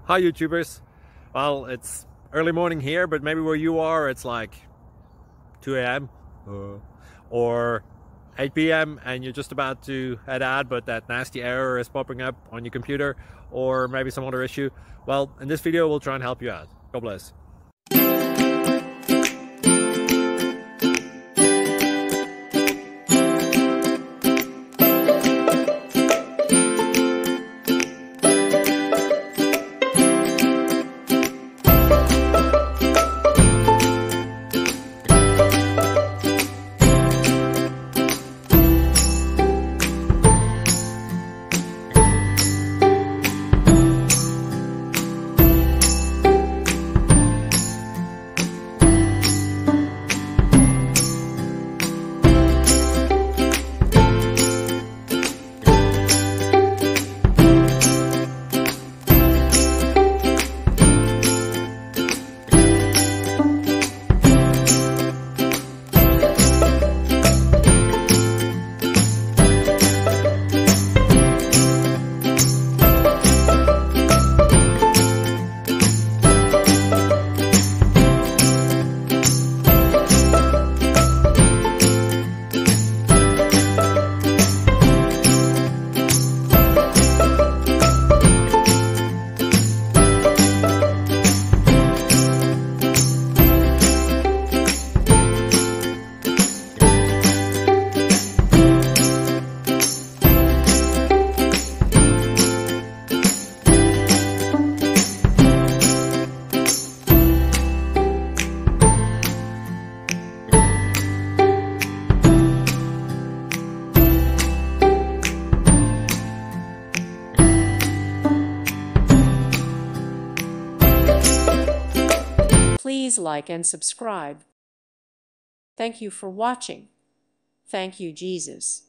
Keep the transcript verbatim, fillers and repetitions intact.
Hi YouTubers. Well, it's early morning here, but maybe where you are it's like two A M uh, or eight P M and you're just about to head out, but that nasty error is popping up on your computer, or maybe some other issue. Well, in this video we'll try and help you out. God bless. Please like and subscribe. Thank you for watching. Thank you, Jesus.